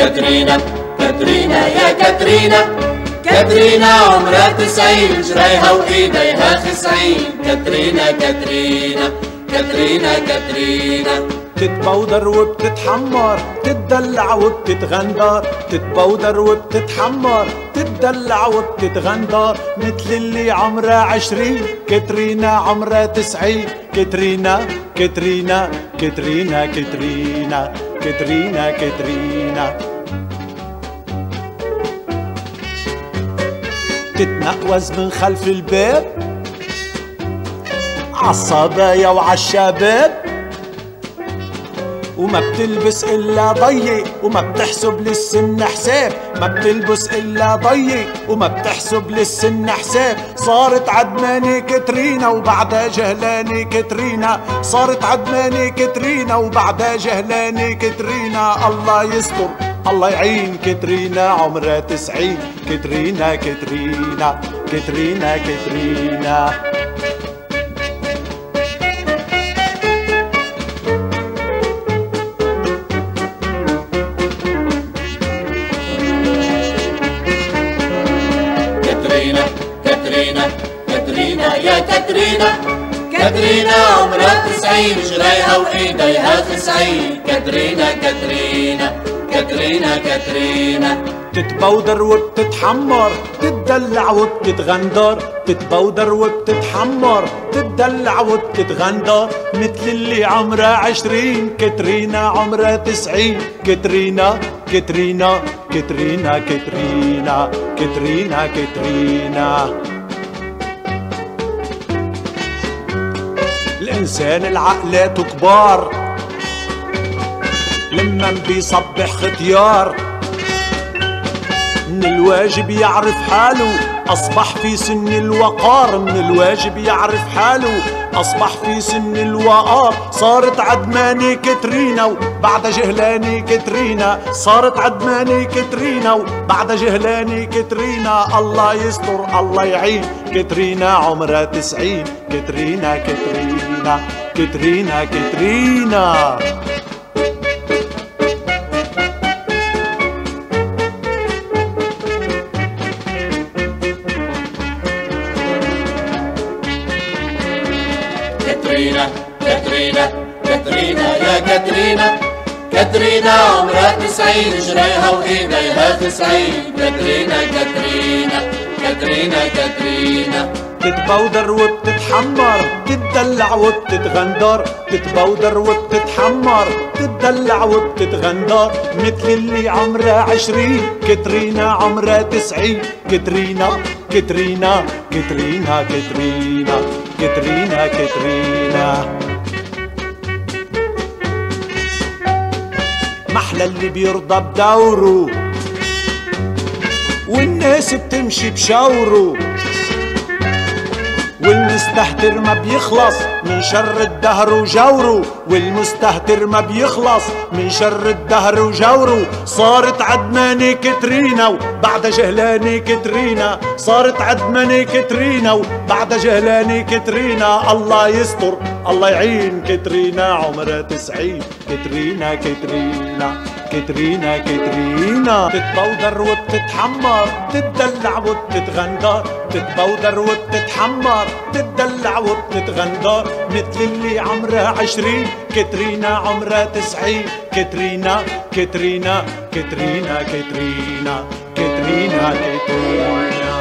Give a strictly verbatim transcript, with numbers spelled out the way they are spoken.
كاترينا كاترينا يا كاترينا، كاترينا عمرها تسعين، جرايها وايديها خسعين. كاترينا كاترينا كاترينا كاترينا تتبودر وبتتحمر، تتدلع وبتتغندر، تتبودر وبتتحمر، تتدلع وبتتغندر، مثل اللي عمرها عشرين، كاترينا عمرها تسعين. كاترينا كاترينا كاترينا كاترينا كاترينا كاترينا تتنقوز من خلف الباب عالصبايا وعالشباب، وما بتلبس الا ضيق وما بتحسب للسن حساب، ما بتلبس الا ضيق وما بتحسب للسن حساب. صارت عدمانة كاترينا وبعدها جهلانة كاترينا، صارت عدمانة كاترينا وبعدها جهلانة كاترينا. الله يستر الله يعين، كاترينا عمرها تسعين. كاترينا كاترينا كاترينا كاترينا كاترينا كاترينا كاترينا يا كاترينا، كاترينا عمرها تسعين، جرايها وايديها خسعين. كاترينا كاترينا كاترينا كاترينا تتبودر وبتتحمر، تتدلع وبتتغندر، تتبودر وبتتحمر، تتدلع وبتتغندر، مثل اللي عمرها عشرين، كاترينا عمرها تسعين. كاترينا كاترينا كاترينا كاترينا كاترينا كاترينا الإنسان العقلاته كبار لما بيصبح ختيار، من الواجب يعرف حاله أصبح في سن الوقار، من الواجب يعرف حاله أصبح في سن الوقار. صارت عدمانة كاترينا وبعد جهلانة كاترينا، صارت عدمانة كاترينا وبعد جهلانة كاترينا. الله يستر الله يعين، كاترينا عمرها تسعين. كاترينا كاترينا كاترينا كاترينا كاترينا كاترينا كاترينا يا كاترينا، كاترينا عمرها تسعين، جرايها وايديها خسعين. كاترينا كاترينا كاترينا كاترينا تتبودر وبتتحمر، تتدلع وبتتغندر، تتبودر وبتتحمر، تتدلع وبتتغندر، مثل اللي عمرها عشرين، كاترينا عمرها تسعين. كاترينا كاترينا كاترينا كاترينا كاترينا كاترينا محلى اللي بيرضى بدوره والناس بتمشي بشوره، والمستهتر ما بيخلص من شر الدهر وجوره، والمستهتر ما بيخلص من شر الدهر وجوره. صارت عدمانة كاترينا وبعد جهلانة كاترينا، صارت عدمانة كاترينا وبعد جهلانة كاترينا. الله يستر الله يعين، كاترينا عمرها تسعين. كاترينا كاترينا كاترينا كاترينا تتبودر وبتتحمر، تتدلع وبتتغندر، تتبودر وبتتحمر، تتدلع وبتتغندر، مثل اللي عمرها عشرين، كاترينا عمرها تسعين. كاترينا كاترينا كاترينا كاترينا كاترينا كاترينا